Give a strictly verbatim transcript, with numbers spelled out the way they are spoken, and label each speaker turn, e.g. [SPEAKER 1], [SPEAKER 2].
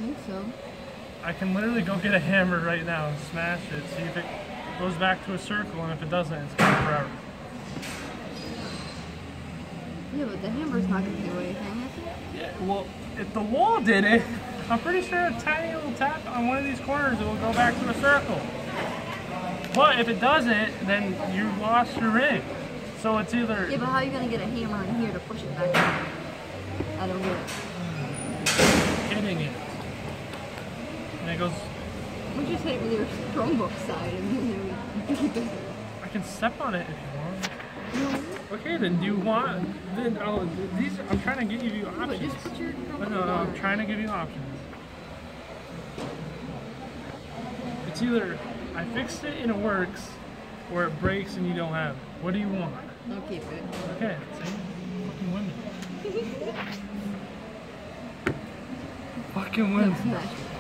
[SPEAKER 1] think so.
[SPEAKER 2] I can literally go get a hammer right now and smash it, see if it goes back to a circle, and if it doesn't, it's gone forever.
[SPEAKER 1] Yeah, but the hammer's not going to do anything, is it?
[SPEAKER 2] Yeah, well, if the wall did it, I'm pretty sure a tiny little tap on one of these corners, it will go back to a circle. But if it doesn't, then you lost your ring. So it's either...
[SPEAKER 1] Yeah, but how are you going to get a hammer in here to push it back down? I don't get it.
[SPEAKER 2] Hitting it. And it goes...
[SPEAKER 1] We just hit it with your Chromebook side and then you keep it.
[SPEAKER 2] I can step on it if you want.
[SPEAKER 1] No.
[SPEAKER 2] Okay, then do you want... Then I'll, these, I'm trying to give you options.
[SPEAKER 1] But just put your Chromebook
[SPEAKER 2] No, no, I'm trying to give you options. It's either I fixed it and it works, or it breaks and you don't have it. What do you want?
[SPEAKER 1] I'll keep it.
[SPEAKER 2] Okay, see? Fucking women. Fucking women.
[SPEAKER 1] Smash it.